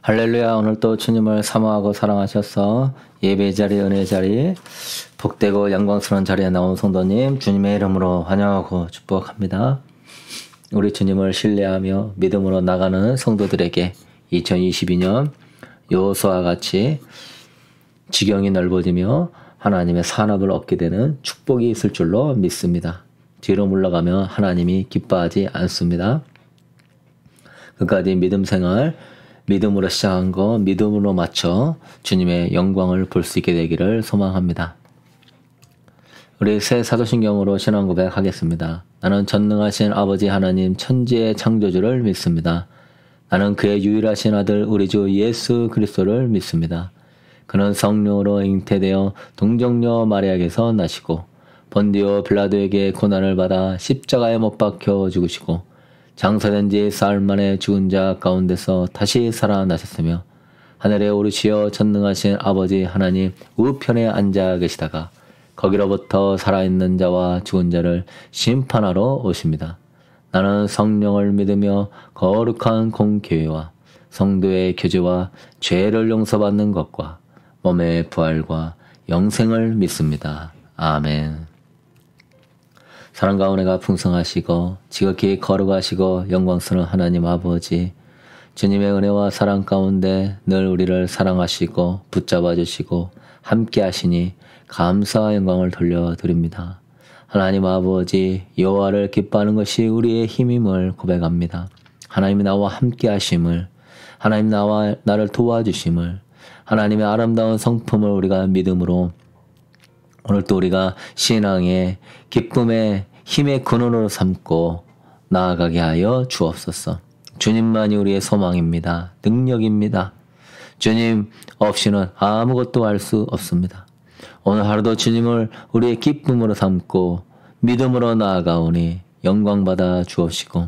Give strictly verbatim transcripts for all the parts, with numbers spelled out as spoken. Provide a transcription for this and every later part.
할렐루야. 오늘 또 주님을 사모하고 사랑하셔서 예배 자리, 은혜 자리, 복되고 영광스러운 자리에 나온 성도님 주님의 이름으로 환영하고 축복합니다. 우리 주님을 신뢰하며 믿음으로 나가는 성도들에게 이천이십이 년 여호수아와 같이 지경이 넓어지며 하나님의 산업을 얻게 되는 축복이 있을 줄로 믿습니다. 뒤로 물러가면 하나님이 기뻐하지 않습니다. 끝까지 믿음 생활, 믿음으로 시작한 거 믿음으로 맞춰 주님의 영광을 볼 수 있게 되기를 소망합니다. 우리 새 사도신경으로 신앙 고백하겠습니다. 나는 전능하신 아버지 하나님 천지의 창조주를 믿습니다. 나는 그의 유일하신 아들 우리 주 예수 그리스도를 믿습니다. 그는 성령으로 잉태되어 동정녀 마리아에게서 나시고 본디오 빌라도에게 고난을 받아 십자가에 못 박혀 죽으시고 장사된 지 사흘 만에 죽은 자 가운데서 다시 살아나셨으며 하늘에 오르시어 전능하신 아버지 하나님 우편에 앉아 계시다가 거기로부터 살아있는 자와 죽은 자를 심판하러 오십니다. 나는 성령을 믿으며 거룩한 공교회와 성도의 교제와 죄를 용서받는 것과 몸의 부활과 영생을 믿습니다. 아멘. 사랑과 은혜가 풍성하시고 지극히 거룩하시고 영광스러운 하나님 아버지, 주님의 은혜와 사랑 가운데 늘 우리를 사랑하시고 붙잡아 주시고 함께 하시니 감사와 영광을 돌려드립니다. 하나님 아버지, 여호와를 기뻐하는 것이 우리의 힘임을 고백합니다. 하나님이 나와 함께 하심을, 하나님 나와 나를 도와주심을, 하나님의 아름다운 성품을 우리가 믿음으로 오늘 또 우리가 신앙의 기쁨의 힘의 근원으로 삼고 나아가게 하여 주옵소서. 주님만이 우리의 소망입니다. 능력입니다. 주님 없이는 아무것도 할 수 없습니다. 오늘 하루도 주님을 우리의 기쁨으로 삼고 믿음으로 나아가오니 영광받아 주옵시고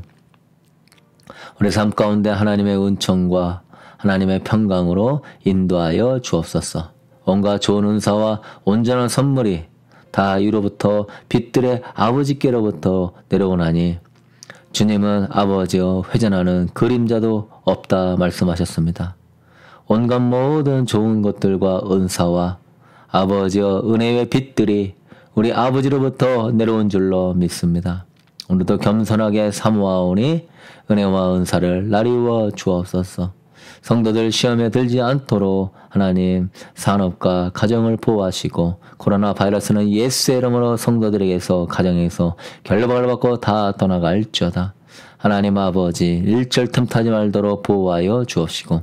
우리 삶 가운데 하나님의 은총과 하나님의 평강으로 인도하여 주옵소서. 온갖 좋은 은사와 온전한 선물이 다 위로부터 빛들의 아버지께로부터 내려오나니 주님은 아버지여 회전하는 그림자도 없다 말씀하셨습니다. 온갖 모든 좋은 것들과 은사와 아버지여 은혜의 빛들이 우리 아버지로부터 내려온 줄로 믿습니다. 오늘도 겸손하게 사모하오니 은혜와 은사를 나리워 주옵소서. 성도들 시험에 들지 않도록 하나님 산업과 가정을 보호하시고 코로나 바이러스는 예수의 이름으로 성도들에게서 가정에서 결박을 받고 다 떠나갈지어다. 하나님 아버지 일절 틈타지 말도록 보호하여 주옵시고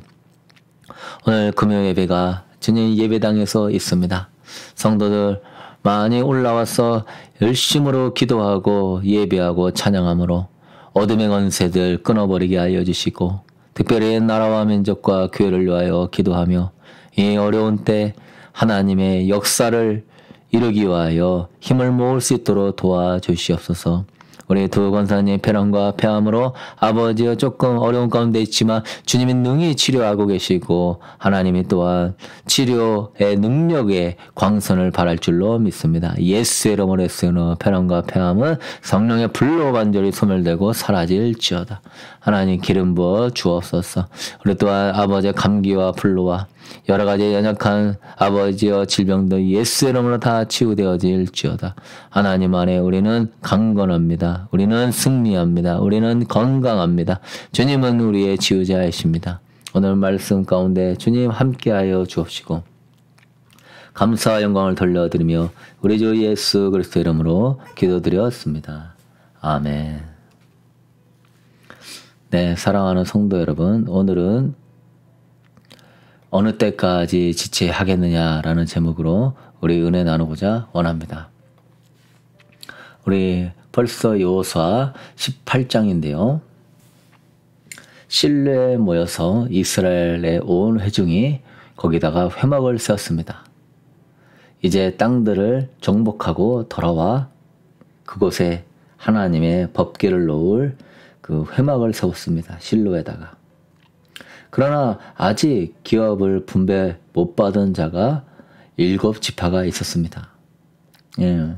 오늘 금요 예배가 주님 예배당에서 있습니다. 성도들 많이 올라와서 열심으로 기도하고 예배하고 찬양함으로 어둠의 권세들 끊어버리게 하여 주시고 특별히 나라와 민족과 교회를 위하여 기도하며 이 어려운 때 하나님의 역사를 이루기 위하여 힘을 모을 수 있도록 도와주시옵소서. 우리 두 권사님 편안과 폐암으로 아버지여 조금 어려운 가운데 있지만 주님이 능히 치료하고 계시고 하나님이 또한 치료의 능력의 광선을 발할 줄로 믿습니다. 예수의 이름으로 쓰는 편안과 폐암은 성령의 불로 완전히 소멸되고 사라질지어다. 하나님 기름 부어 주옵소서. 우리 또한 아버지의 감기와 불로와 여러 가지 연약한 아버지여 질병도 예수의 이름으로 다 치유되어질지어다. 하나님 안에 우리는 강건합니다. 우리는 승리합니다. 우리는 건강합니다. 주님은 우리의 지우자이십니다. 오늘 말씀 가운데 주님 함께하여 주옵시고 감사와 영광을 돌려드리며 우리 주 예수 그리스도 이름으로 기도드렸습니다. 아멘. 네, 사랑하는 성도 여러분, 오늘은 어느 때까지 지체하겠느냐라는 제목으로 우리 은혜 나누고자 원합니다. 우리 벌써 여호수아 십팔 장인데요. 실로에 모여서 이스라엘의 온 회중이 거기다가 회막을 세웠습니다. 이제 땅들을 정복하고 돌아와 그곳에 하나님의 법궤를 놓을 그 회막을 세웠습니다. 실로에다가. 그러나 아직 기업을 분배 못 받은 자가 일곱 지파가 있었습니다. 예.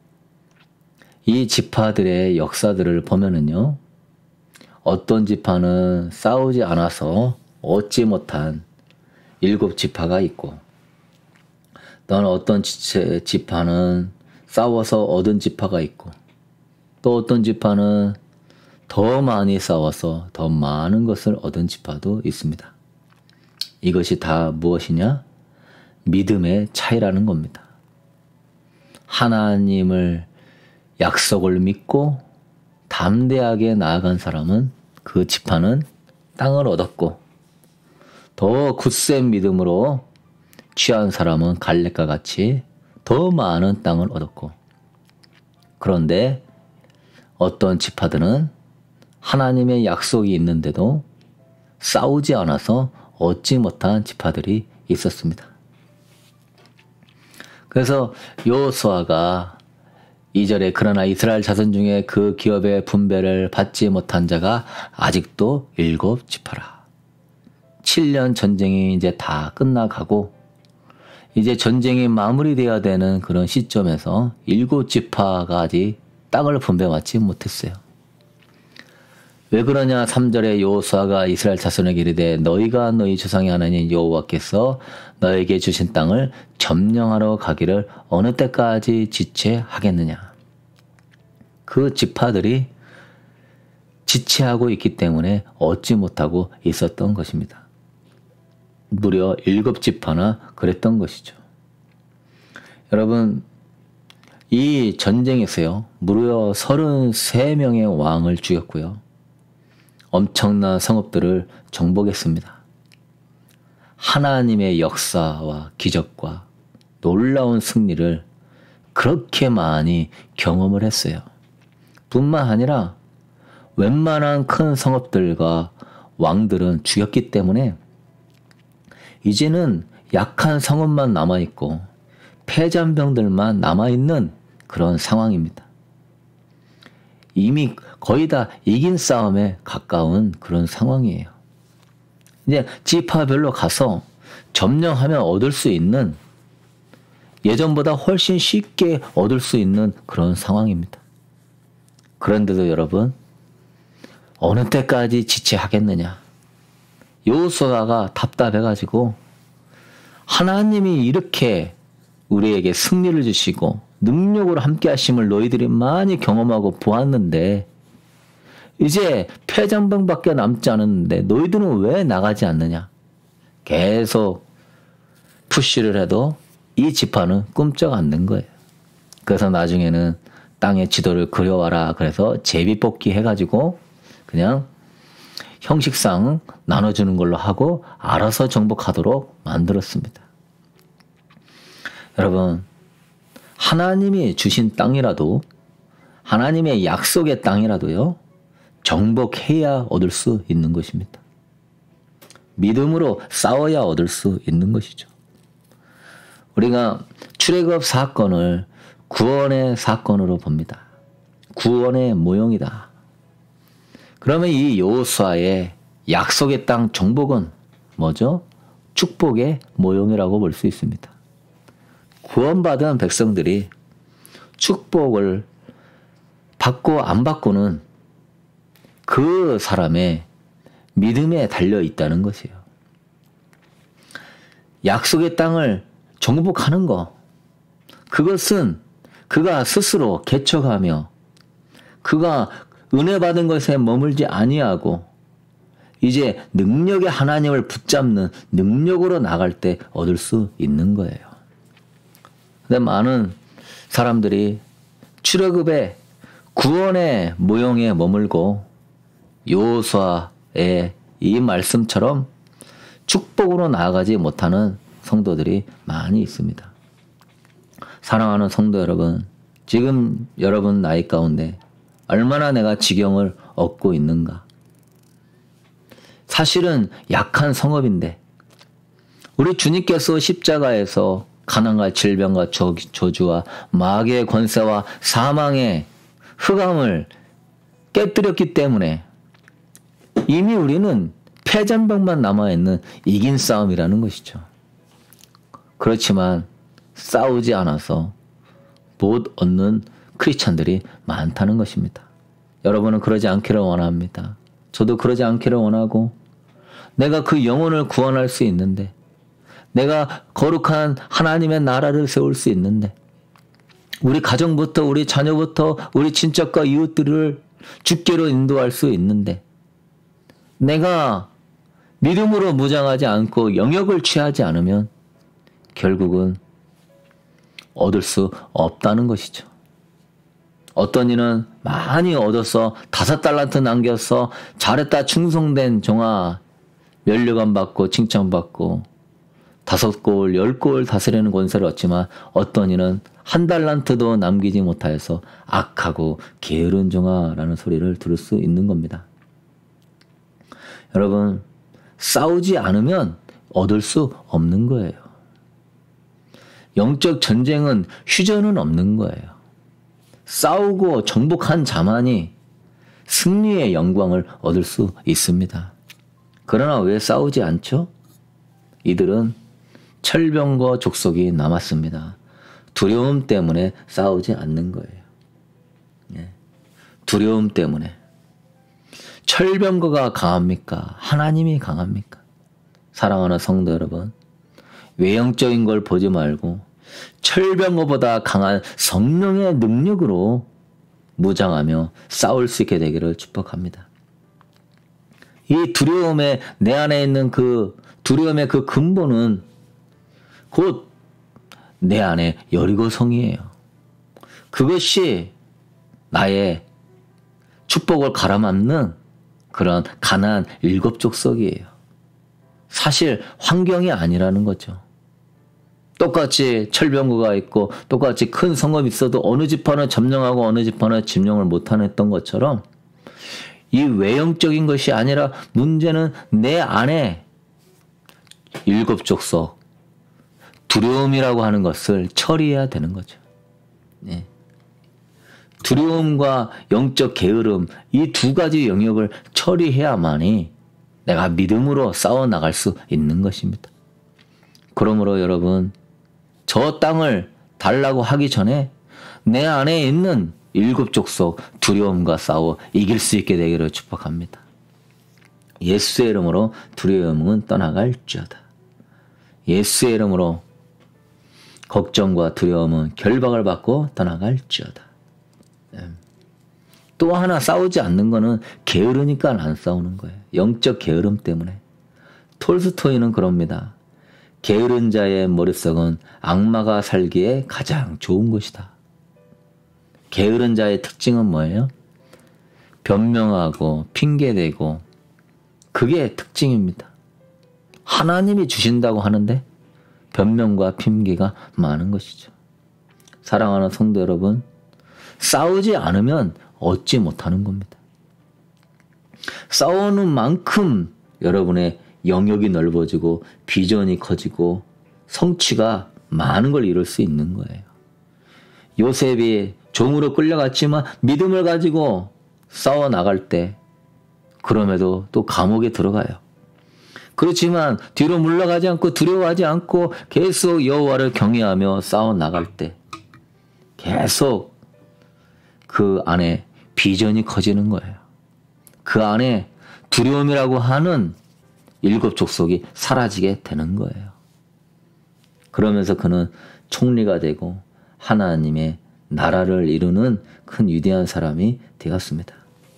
이 지파들의 역사들을 보면은요, 어떤 지파는 싸우지 않아서 얻지 못한 일곱 지파가 있고, 또는 어떤 지파는 싸워서 얻은 지파가 있고, 또 어떤 지파는 더 많이 싸워서 더 많은 것을 얻은 지파도 있습니다. 이것이 다 무엇이냐? 믿음의 차이라는 겁니다. 하나님을 약속을 믿고 담대하게 나아간 사람은, 그 지파는 땅을 얻었고, 더 굳센 믿음으로 취한 사람은 갈렙과 같이 더 많은 땅을 얻었고, 그런데 어떤 지파들은 하나님의 약속이 있는데도 싸우지 않아서 얻지 못한 지파들이 있었습니다. 그래서 여호수아가 이 절에 그러나 이스라엘 자손 중에 그 기업의 분배를 받지 못한 자가 아직도 일곱 지파라. 칠 년 전쟁이 이제 다 끝나가고 이제 전쟁이 마무리되어야 되는 그런 시점에서 일곱 지파가 아직 땅을 분배받지 못했어요. 왜 그러냐? 삼 절에 여호수아가 이스라엘 자손에게 이르되 너희가 너희 조상의 하나님 여호와께서 너에게 주신 땅을 점령하러 가기를 어느 때까지 지체하겠느냐? 그 지파들이 지체하고 있기 때문에 얻지 못하고 있었던 것입니다. 무려 일곱 지파나 그랬던 것이죠. 여러분, 이 전쟁에서요, 무려 서른세 명의 왕을 죽였고요. 엄청난 성읍들을 정복했습니다. 하나님의 역사와 기적과 놀라운 승리를 그렇게 많이 경험을 했어요. 뿐만 아니라 웬만한 큰 성읍들과 왕들은 죽였기 때문에 이제는 약한 성읍만 남아있고 패잔병들만 남아있는 그런 상황입니다. 이미 거의 다 이긴 싸움에 가까운 그런 상황이에요. 이제 지파별로 가서 점령하면 얻을 수 있는, 예전보다 훨씬 쉽게 얻을 수 있는 그런 상황입니다. 그런데도 여러분, 어느 때까지 지체하겠느냐? 여호수아가 답답해가지고 하나님이 이렇게 우리에게 승리를 주시고 능력으로 함께 하심을 너희들이 많이 경험하고 보았는데 이제 패잔병밖에 남지 않았는데 너희들은 왜 나가지 않느냐? 계속 푸시를 해도 이 지파는 꿈쩍 않는 거예요. 그래서 나중에는 땅의 지도를 그려와라. 그래서 제비뽑기 해가지고 그냥 형식상 나눠주는 걸로 하고 알아서 정복하도록 만들었습니다. 여러분, 하나님이 주신 땅이라도, 하나님의 약속의 땅이라도요, 정복해야 얻을 수 있는 것입니다. 믿음으로 싸워야 얻을 수 있는 것이죠. 우리가 출애굽 사건을 구원의 사건으로 봅니다. 구원의 모형이다. 그러면 이 여호수아의 약속의 땅 정복은 뭐죠? 축복의 모형이라고 볼 수 있습니다. 구원받은 백성들이 축복을 받고 안 받고는 그 사람의 믿음에 달려 있다는 것이에요. 약속의 땅을 정복하는 것, 그것은 그가 스스로 개척하며 그가 은혜 받은 것에 머물지 아니하고 이제 능력의 하나님을 붙잡는 능력으로 나갈 때 얻을 수 있는 거예요. 근데 많은 사람들이 출애굽의 구원의 모형에 머물고 여호수아의 이 말씀처럼 축복으로 나아가지 못하는 성도들이 많이 있습니다. 사랑하는 성도 여러분, 지금 여러분 나이 가운데 얼마나 내가 지경을 얻고 있는가? 사실은 약한 성읍인데 우리 주님께서 십자가에서 가난과 질병과 저주와 마귀의 권세와 사망의 흑암을 깨뜨렸기 때문에 이미 우리는 패잔병만 남아있는 이긴 싸움이라는 것이죠. 그렇지만 싸우지 않아서 못 얻는 크리스찬들이 많다는 것입니다. 여러분은 그러지 않기를 원합니다. 저도 그러지 않기를 원하고 내가 그 영혼을 구원할 수 있는데, 내가 거룩한 하나님의 나라를 세울 수 있는데, 우리 가정부터 우리 자녀부터 우리 친척과 이웃들을 주께로 인도할 수 있는데, 내가 믿음으로 무장하지 않고 영역을 취하지 않으면 결국은 얻을 수 없다는 것이죠. 어떤 이는 많이 얻어서 다섯 달란트 남겨서 잘했다 충성된 종아 면류관 받고 칭찬받고 다섯 골, 열 골 다스리는 권세를 얻지만 어떤 이는 한 달란트도 남기지 못하여서 악하고 게으른 종아라는 소리를 들을 수 있는 겁니다. 여러분, 싸우지 않으면 얻을 수 없는 거예요. 영적 전쟁은 휴전은 없는 거예요. 싸우고 정복한 자만이 승리의 영광을 얻을 수 있습니다. 그러나 왜 싸우지 않죠? 이들은 철병거 족속이 남았습니다. 두려움 때문에 싸우지 않는 거예요. 예. 두려움 때문에. 철병거가 강합니까? 하나님이 강합니까? 사랑하는 성도 여러분, 외형적인 걸 보지 말고 철병거보다 강한 성령의 능력으로 무장하며 싸울 수 있게 되기를 축복합니다. 이 두려움의 내 안에 있는 그 두려움의 그 근본은 곧 내 안에 여리고성이에요. 그것이 나의 축복을 가라앉는 그런 가난한 일곱 족속이에요. 사실 환경이 아니라는 거죠. 똑같이 철병거가 있고 똑같이 큰 성읍이 있어도 어느 지파는 점령하고 어느 지파는 점령을 못하냈던 것처럼 이 외형적인 것이 아니라 문제는 내 안에 일곱 족속 두려움이라고 하는 것을 처리해야 되는 거죠. 네. 두려움과 영적 게으름 이 두 가지 영역을 처리해야만이 내가 믿음으로 싸워나갈 수 있는 것입니다. 그러므로 여러분, 저 땅을 달라고 하기 전에 내 안에 있는 일곱 족속 두려움과 싸워 이길 수 있게 되기를 축복합니다. 예수의 이름으로 두려움은 떠나갈지어다. 예수의 이름으로 걱정과 두려움은 결박을 받고 떠나갈지어다. 또 하나 싸우지 않는 거는 게으르니까 안 싸우는 거예요. 영적 게으름 때문에. 톨스토이는 그럽니다. 게으른 자의 머릿속은 악마가 살기에 가장 좋은 곳이다. 게으른 자의 특징은 뭐예요? 변명하고 핑계대고 그게 특징입니다. 하나님이 주신다고 하는데 변명과 핑계가 많은 것이죠. 사랑하는 성도 여러분, 싸우지 않으면 얻지 못하는 겁니다. 싸우는 만큼 여러분의 영역이 넓어지고 비전이 커지고 성취가 많은 걸 이룰 수 있는 거예요. 요셉이 종으로 끌려갔지만 믿음을 가지고 싸워 나갈 때 그럼에도 또 감옥에 들어가요. 그렇지만 뒤로 물러가지 않고 두려워하지 않고 계속 여호와를 경외하며 싸워 나갈 때 계속 그 안에 비전이 커지는 거예요. 그 안에 두려움이라고 하는 일곱 족속이 사라지게 되는 거예요. 그러면서 그는 총리가 되고 하나님의 나라를 이루는 큰 위대한 사람이 되었습니다.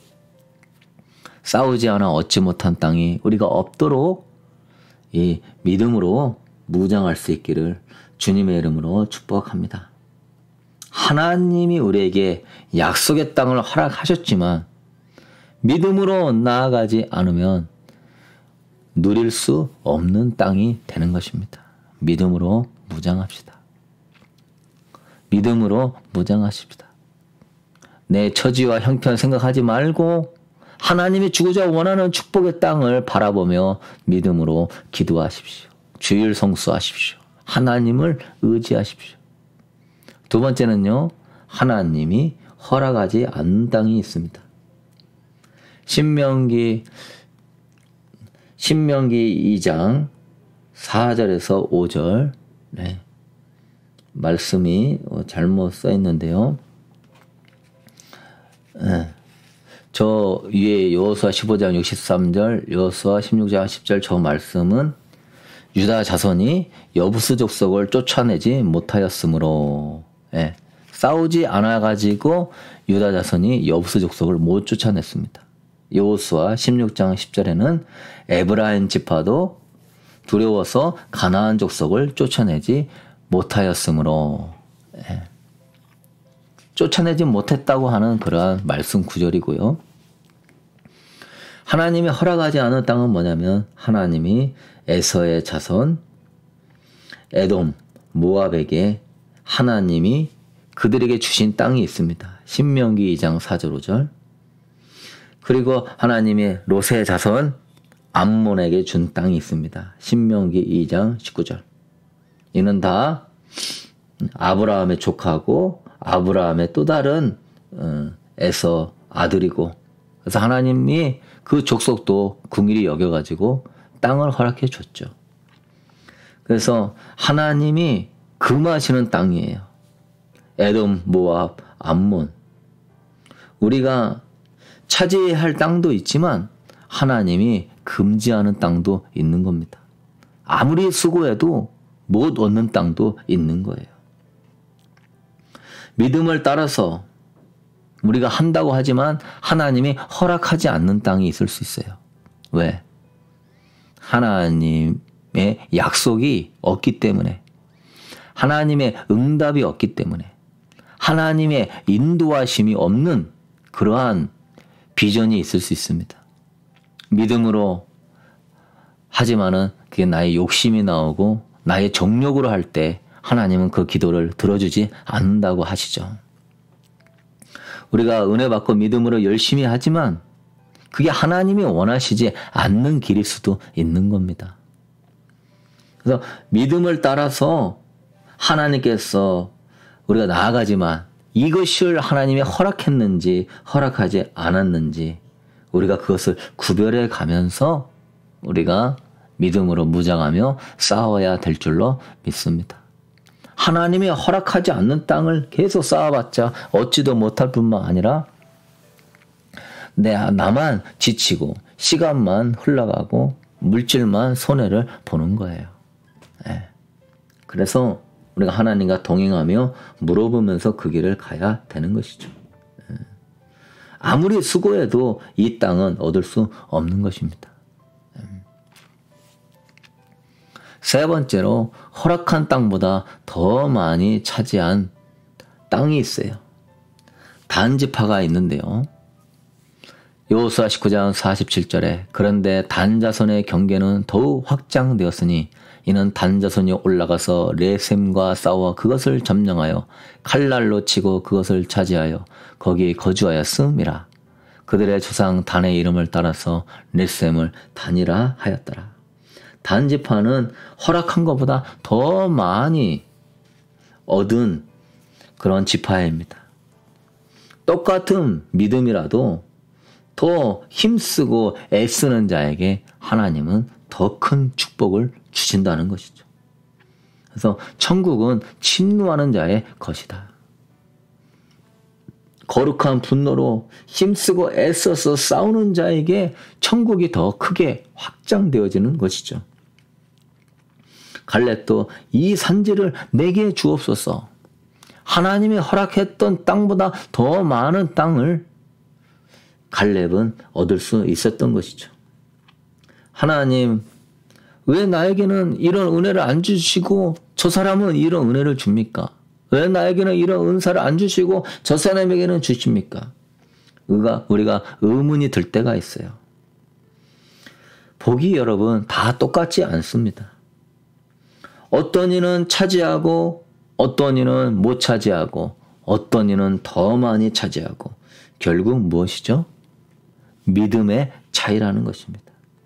싸우지 않아 얻지 못한 땅이 우리가 없도록 이 믿음으로 무장할 수 있기를 주님의 이름으로 축복합니다. 하나님이 우리에게 약속의 땅을 허락하셨지만 믿음으로 나아가지 않으면 누릴 수 없는 땅이 되는 것입니다. 믿음으로 무장합시다. 믿음으로 무장하십시다. 내 처지와 형편 생각하지 말고 하나님이 주고자 원하는 축복의 땅을 바라보며 믿음으로 기도하십시오. 주일 성수하십시오. 하나님을 의지하십시오. 두 번째는요, 하나님이 허락하지 않는 땅이 있습니다. 신명기 신명기 이 장 사 절에서 오 절 네. 말씀이 잘못 써 있는데요. 네. 저 위에 여호수아 십오 장 육십삼 절, 여호수아 십육 장 십 절 저 말씀은 유다 자손이 여부스 족속을 쫓아내지 못하였으므로, 예, 싸우지 않아가지고 유다 자손이 여부스 족속을 못 쫓아냈습니다. 여호수아 십육 장 십 절에는 에브라임 지파도 두려워서 가나안 족속을 쫓아내지 못하였으므로, 예, 쫓아내지 못했다고 하는 그러한 말씀 구절이고요. 하나님이 허락하지 않은 땅은 뭐냐면 하나님이 에서의 자손 에돔 모압에게 하나님이 그들에게 주신 땅이 있습니다. 신명기 이 장 사 절 오 절. 그리고 하나님이 롯의 자손 암몬에게 준 땅이 있습니다. 신명기 이 장 십구 절. 이는 다 아브라함의 조카고 아브라함의 또 다른 에서 아들이고, 그래서 하나님이 그 족속도 긍휼히 여겨가지고 땅을 허락해 줬죠. 그래서 하나님이 금하시는 땅이에요. 에돔, 모압, 암몬. 우리가 차지해야 할 땅도 있지만 하나님이 금지하는 땅도 있는 겁니다. 아무리 수고해도 못 얻는 땅도 있는 거예요. 믿음을 따라서 우리가 한다고 하지만 하나님이 허락하지 않는 땅이 있을 수 있어요. 왜? 하나님의 약속이 없기 때문에, 하나님의 응답이 없기 때문에, 하나님의 인도하심이 없는 그러한 비전이 있을 수 있습니다. 믿음으로 하지만은 그게 나의 욕심이 나오고 나의 정욕으로 할 때 하나님은 그 기도를 들어주지 않는다고 하시죠. 우리가 은혜 받고 믿음으로 열심히 하지만 그게 하나님이 원하시지 않는 길일 수도 있는 겁니다. 그래서 믿음을 따라서 하나님께서 우리가 나아가지만 이것을 하나님이 허락했는지 허락하지 않았는지 우리가 그것을 구별해 가면서 우리가 믿음으로 무장하며 싸워야 될 줄로 믿습니다. 하나님이 허락하지 않는 땅을 계속 쌓아봤자 얻지도 못할 뿐만 아니라 내 나만 지치고 시간만 흘러가고 물질만 손해를 보는 거예요. 네. 그래서 우리가 하나님과 동행하며 물어보면서 그 길을 가야 되는 것이죠. 네. 아무리 수고해도 이 땅은 얻을 수 없는 것입니다. 네. 세 번째로 허락한 땅보다 더 많이 차지한 땅이 있어요. 단지파가 있는데요. 여호수아 십구 장 사십칠 절에 그런데 단 자손의 경계는 더욱 확장되었으니 이는 단 자손이 올라가서 레셈과 싸워 그것을 점령하여 칼날로 치고 그것을 차지하여 거기 거주하였음이라. 그들의 조상 단의 이름을 따라서 레셈을 단이라 하였더라. 단지파는 허락한 것보다 더 많이 얻은 그런 지파입니다. 똑같은 믿음이라도 더 힘쓰고 애쓰는 자에게 하나님은 더 큰 축복을 주신다는 것이죠. 그래서 천국은 침노하는 자의 것이다. 거룩한 분노로 힘쓰고 애써서 싸우는 자에게 천국이 더 크게 확장되어지는 것이죠. 갈렙도 이 산지를 내게 주옵소서. 하나님이 허락했던 땅보다 더 많은 땅을 갈렙은 얻을 수 있었던 것이죠. 하나님, 왜 나에게는 이런 은혜를 안 주시고 저 사람은 이런 은혜를 줍니까? 왜 나에게는 이런 은사를 안 주시고 저 사람에게는 주십니까? 우리가, 우리가 의문이 들 때가 있어요. 복이 여러분 다 똑같지 않습니다. 어떤 이는 차지하고 어떤 이는 못 차지하고 어떤 이는 더 많이 차지하고 결국 무엇이죠? 믿음의 차이라는 것입니다.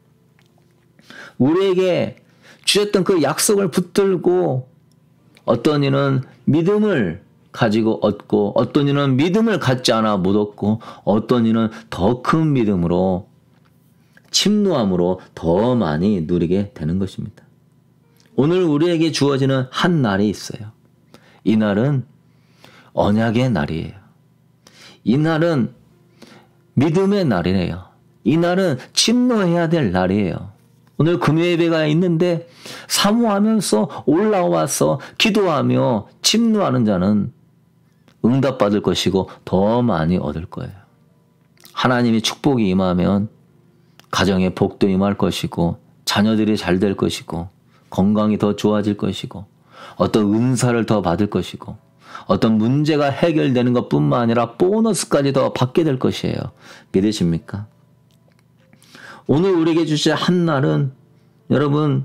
우리에게 주셨던 그 약속을 붙들고 어떤 이는 믿음을 가지고 얻고 어떤 이는 믿음을 갖지 않아 못 얻고 어떤 이는 더 큰 믿음으로 침노함으로 더 많이 누리게 되는 것입니다. 오늘 우리에게 주어지는 한 날이 있어요. 이 날은 언약의 날이에요. 이 날은 믿음의 날이래요. 이 날은 침노해야 될 날이에요. 오늘 금요예배가 있는데 사모하면서 올라와서 기도하며 침노하는 자는 응답받을 것이고 더 많이 얻을 거예요. 하나님이 축복이 임하면 가정에 복도 임할 것이고 자녀들이 잘 될 것이고 건강이 더 좋아질 것이고 어떤 은사를 더 받을 것이고 어떤 문제가 해결되는 것뿐만 아니라 보너스까지 더 받게 될 것이에요. 믿으십니까? 오늘 우리에게 주신 한 날은 여러분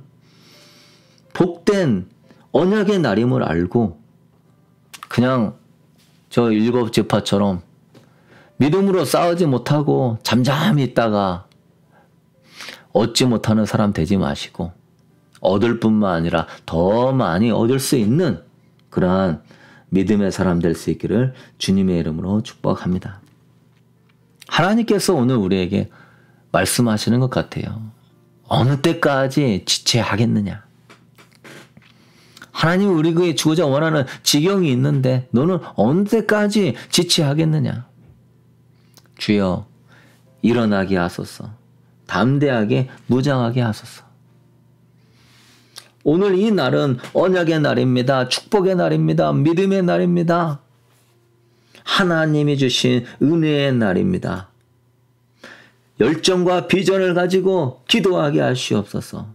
복된 언약의 날임을 알고 그냥 저 일곱 지파처럼 믿음으로 싸우지 못하고 잠잠히 있다가 얻지 못하는 사람 되지 마시고 얻을 뿐만 아니라 더 많이 얻을 수 있는 그러한 믿음의 사람 될 수 있기를 주님의 이름으로 축복합니다. 하나님께서 오늘 우리에게 말씀하시는 것 같아요. 어느 때까지 지체하겠느냐. 하나님이 우리에게 주고자 원하는 지경이 있는데 너는 어느 때까지 지체하겠느냐. 주여 일어나게 하소서. 담대하게 무장하게 하소서. 오늘 이 날은 언약의 날입니다. 축복의 날입니다. 믿음의 날입니다. 하나님이 주신 은혜의 날입니다. 열정과 비전을 가지고 기도하게 하시옵소서.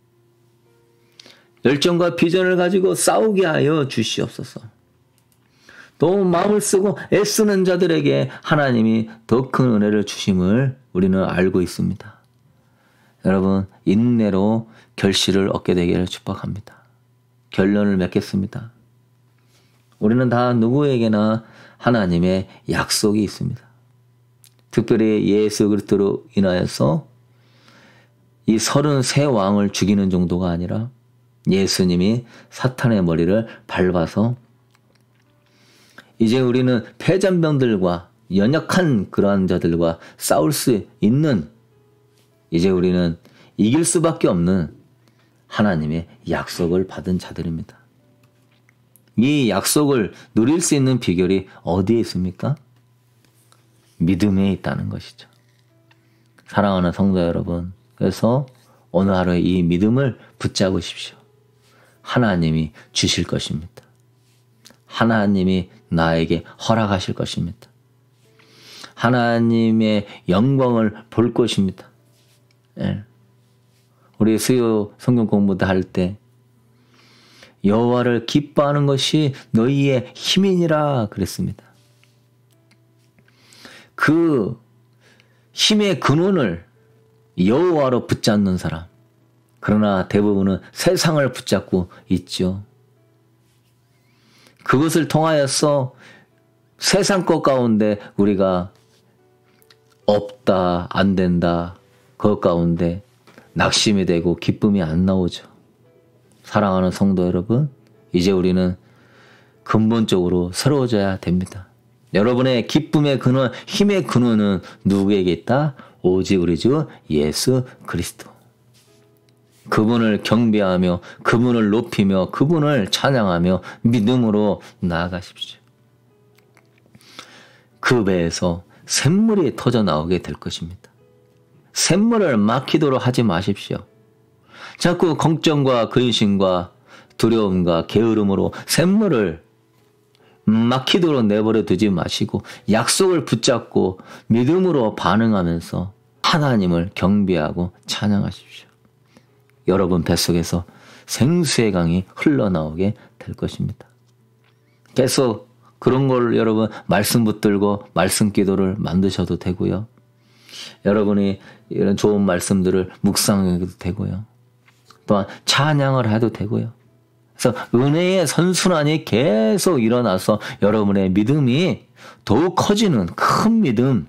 열정과 비전을 가지고 싸우게 하여 주시옵소서. 또 마음을 쓰고 애쓰는 자들에게 하나님이 더 큰 은혜를 주심을 우리는 알고 있습니다. 여러분 인내로 결실을 얻게 되기를 축복합니다. 결론을 맺겠습니다. 우리는 다 누구에게나 하나님의 약속이 있습니다. 특별히 예수 그리스도로 인하여서 이 서른세 왕을 죽이는 정도가 아니라 예수님이 사탄의 머리를 밟아서 이제 우리는 패잔병들과 연약한 그러한 자들과 싸울 수 있는 이제 우리는 이길 수밖에 없는 하나님의 약속을 받은 자들입니다. 이 약속을 누릴 수 있는 비결이 어디에 있습니까? 믿음에 있다는 것이죠. 사랑하는 성도 여러분, 그래서 오늘 하루에 이 믿음을 붙잡으십시오. 하나님이 주실 것입니다. 하나님이 나에게 허락하실 것입니다. 하나님의 영광을 볼 것입니다. 예. 우리 수요 성경 공부도 할 때 여호와를 기뻐하는 것이 너희의 힘이니라 그랬습니다. 그 힘의 근원을 여호와로 붙잡는 사람. 그러나 대부분은 세상을 붙잡고 있죠. 그것을 통하여서 세상 것 가운데 우리가 없다, 안 된다, 그것 가운데 낙심이 되고 기쁨이 안 나오죠. 사랑하는 성도 여러분, 이제 우리는 근본적으로 새로워져야 됩니다. 여러분의 기쁨의 근원, 힘의 근원은 누구에게 있다? 오직 우리 주 예수 그리스도. 그분을 경배하며 그분을 높이며 그분을 찬양하며 믿음으로 나아가십시오. 그 배에서 샘물이 터져 나오게 될 것입니다. 샘물을 막히도록 하지 마십시오. 자꾸 걱정과 근심과 두려움과 게으름으로 샘물을 막히도록 내버려 두지 마시고 약속을 붙잡고 믿음으로 반응하면서 하나님을 경배하고 찬양하십시오. 여러분 뱃속에서 생수의 강이 흘러나오게 될 것입니다. 계속 그런 걸 여러분 말씀 붙들고 말씀 기도를 만드셔도 되고요. 여러분이 이런 좋은 말씀들을 묵상해도 되고요. 또한 찬양을 해도 되고요. 그래서 은혜의 선순환이 계속 일어나서 여러분의 믿음이 더욱 커지는 큰 믿음,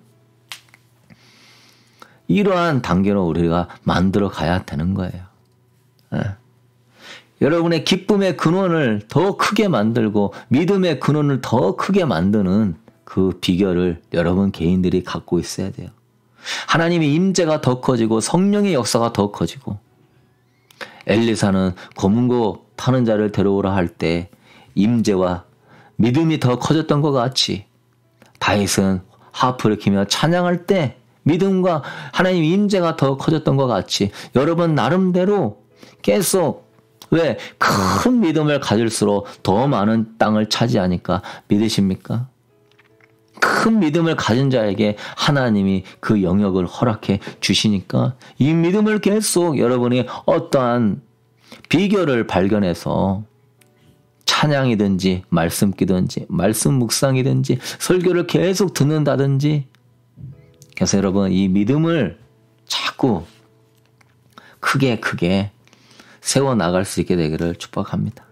이러한 단계로 우리가 만들어 가야 되는 거예요. 네. 여러분의 기쁨의 근원을 더 크게 만들고 믿음의 근원을 더 크게 만드는 그 비결을 여러분 개인들이 갖고 있어야 돼요. 하나님의 임재가 더 커지고 성령의 역사가 더 커지고, 엘리사는 검은고 타는 자를 데려오라 할 때 임재와 믿음이 더 커졌던 것 같이 다윗은 하프를 키며 찬양할 때 믿음과 하나님의 임재가 더 커졌던 것 같이 여러분 나름대로 계속 왜? 큰 믿음을 가질수록 더 많은 땅을 차지하니까 믿으십니까? 큰 믿음을 가진 자에게 하나님이 그 영역을 허락해 주시니까 이 믿음을 계속 여러분이 어떠한 비결을 발견해서 찬양이든지 말씀기든지 말씀 묵상이든지 설교를 계속 듣는다든지 그래서 여러분 이 믿음을 자꾸 크게 크게 세워나갈 수 있게 되기를 축복합니다.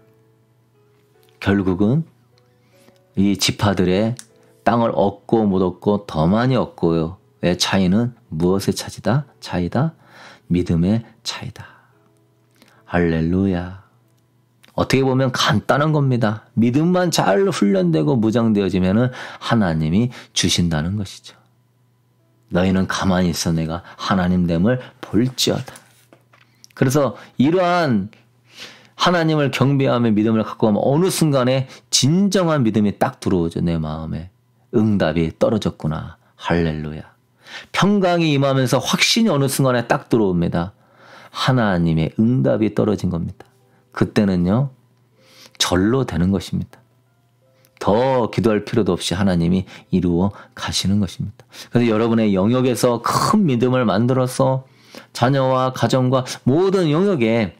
결국은 이 지파들의 땅을 얻고 못 얻고 더 많이 얻고요. 의 차이는 무엇의 차이다? 차이다? 믿음의 차이다. 할렐루야. 어떻게 보면 간단한 겁니다. 믿음만 잘 훈련되고 무장되어지면 하나님이 주신다는 것이죠. 너희는 가만히 있어 내가 하나님됨을 볼지어다. 그래서 이러한 하나님을 경배하며 믿음을 갖고 가면 어느 순간에 진정한 믿음이 딱 들어오죠. 내 마음에. 응답이 떨어졌구나. 할렐루야. 평강이 임하면서 확신이 어느 순간에 딱 들어옵니다. 하나님의 응답이 떨어진 겁니다. 그때는요. 절로 되는 것입니다. 더 기도할 필요도 없이 하나님이 이루어 가시는 것입니다. 그래서 여러분의 영역에서 큰 믿음을 만들어서 자녀와 가정과 모든 영역에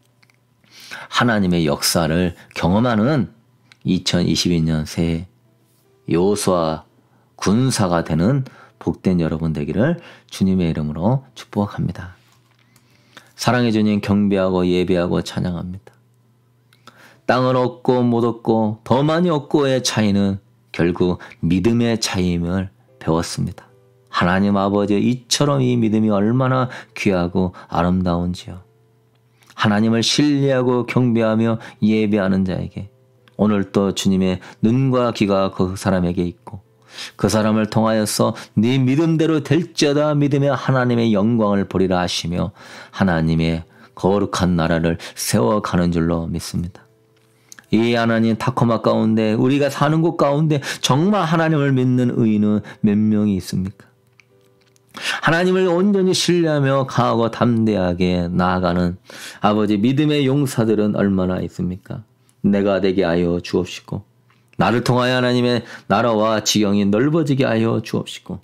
하나님의 역사를 경험하는 이천이십이 년 새해 여호수아 군사가 되는 복된 여러분 되기를 주님의 이름으로 축복합니다. 사랑해 주님 경배하고 예배하고 찬양합니다. 땅을 얻고 못 얻고 더 많이 얻고의 차이는 결국 믿음의 차이임을 배웠습니다. 하나님 아버지 이처럼 이 믿음이 얼마나 귀하고 아름다운지요. 하나님을 신뢰하고 경배하며 예배하는 자에게 오늘 또 주님의 눈과 귀가 그 사람에게 있고 그 사람을 통하여서 네 믿음대로 될지어다 믿으며 하나님의 영광을 보리라 하시며 하나님의 거룩한 나라를 세워가는 줄로 믿습니다. 이 하나님 타코마 가운데 우리가 사는 곳 가운데 정말 하나님을 믿는 의인은 몇 명이 있습니까? 하나님을 온전히 신뢰하며 강하고 담대하게 나아가는 아버지 믿음의 용사들은 얼마나 있습니까? 내가 되게 하여 주옵시고 나를 통하여 하나님의 나라와 지경이 넓어지게 하여 주옵시고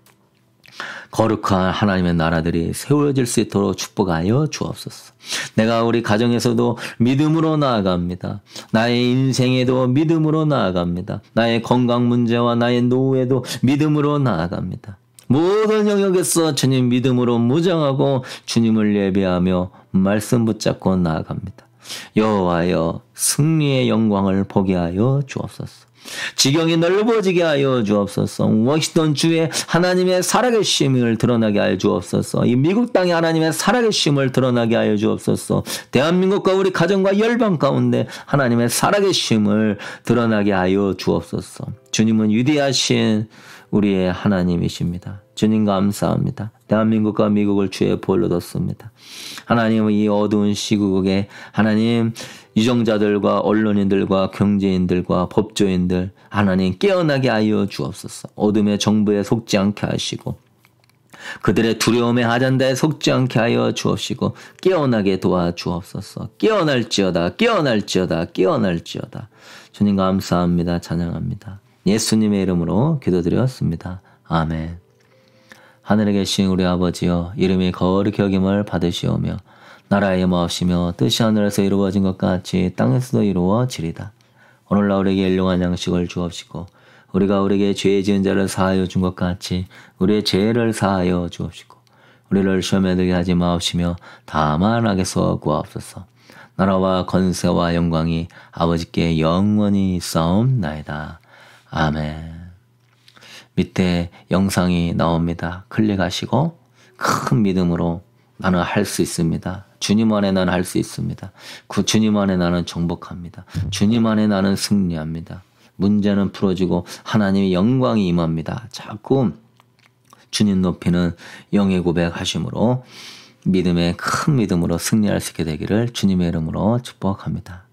거룩한 하나님의 나라들이 세워질 수 있도록 축복하여 주옵소서. 내가 우리 가정에서도 믿음으로 나아갑니다. 나의 인생에도 믿음으로 나아갑니다. 나의 건강 문제와 나의 노후에도 믿음으로 나아갑니다. 모든 영역에서 주님 믿음으로 무장하고 주님을 예배하며 말씀 붙잡고 나아갑니다. 여호와여 승리의 영광을 보게 하여 주옵소서. 지경이 넓어지게 하여 주옵소서. 워싱턴 주의 하나님의 살아계심을 드러나게 하여 주옵소서. 이 미국 땅의 하나님의 살아계심을 드러나게 하여 주옵소서. 대한민국과 우리 가정과 열방 가운데 하나님의 살아계심을 드러나게 하여 주옵소서. 주님은 위대하신 우리의 하나님이십니다. 주님 감사합니다. 대한민국과 미국을 주의 보혈로 뒀습니다. 하나님은 이 어두운 시국에 하나님 유정자들과 언론인들과 경제인들과 법조인들 하나님 깨어나게 하여 주옵소서. 어둠의 정부에 속지 않게 하시고 그들의 두려움의 아잔다에 속지 않게 하여 주옵시고 깨어나게 도와주옵소서. 깨어날지어다 깨어날지어다 깨어날지어다. 주님 감사합니다. 찬양합니다. 예수님의 이름으로 기도드렸습니다. 아멘. 하늘에 계신 우리 아버지여 이름이 거룩히 여김을 받으시오며 나라의 마옵시며 뜻이 하늘에서 이루어진 것 같이 땅에서도 이루어지리다. 오늘날 우리에게 일용할 양식을 주옵시고 우리가 우리에게 죄 지은 자를 사하여 준 것 같이 우리의 죄를 사하여 주옵시고 우리를 시험에 들게 하지 마옵시며 다만 악에서 구하옵소서. 나라와 권세와 영광이 아버지께 영원히 있사옵나이다. 아멘. 밑에 영상이 나옵니다. 클릭하시고 큰 믿음으로 나는 할 수 있습니다. 주님 안에 나는 할 수 있습니다. 그 주님 안에 나는 정복합니다. 주님 안에 나는 승리합니다. 문제는 풀어지고 하나님의 영광이 임합니다. 자꾸 주님 높이는 영의 고백하심으로 믿음의 큰 믿음으로 승리할 수 있게 되기를 주님의 이름으로 축복합니다.